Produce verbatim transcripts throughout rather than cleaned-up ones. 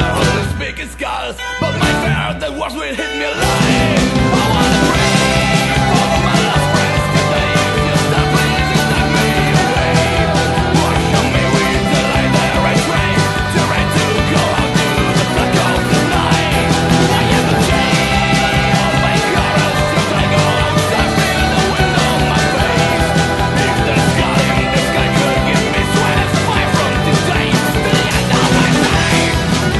only speaking scars, but my fear the words will hit me alive. I wanna pray for my last friends today. You stop, please, you stop me away. Wash on me with the light that I train, to ready to go out to the black of the night. I am the chain of my colors, just I go outside, feel the wind on my face. If the sky in the sky could give me sweat, fly from today to the end of my life.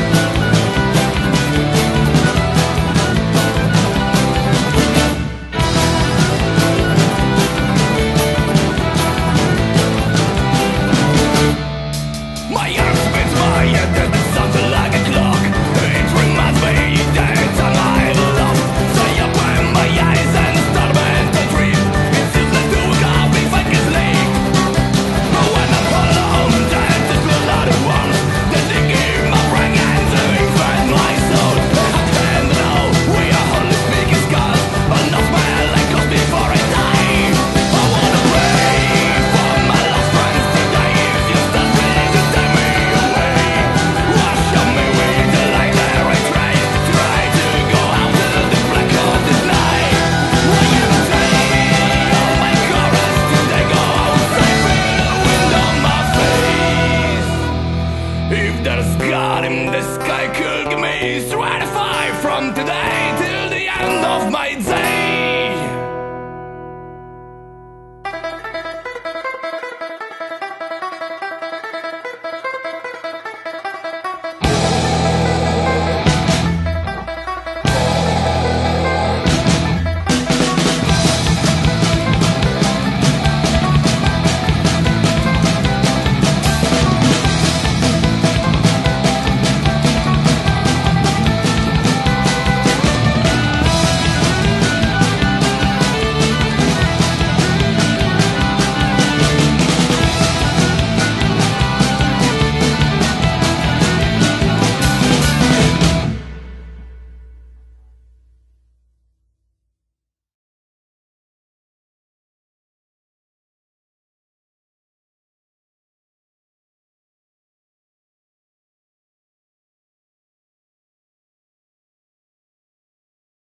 My arms spins my head, there's something like a clock. It reminds me that it's a night lost. So I open my eyes and start a mental trip. It seems like to wake up if I can sleep. But when I'm alone, then there's a lot of ones that dig in my brain and to infect my soul. I can't know we are only speaking scars, but not smell like us before I die. I wanna pray for my lost friends today. If you start please, you take me away. Wash on me with the light that I try, try to go out to the black of this night. I am the chain of my chorus today, go outside, feel the wind on my face. If there's God in the sky could give me strength to fight from today till the end of my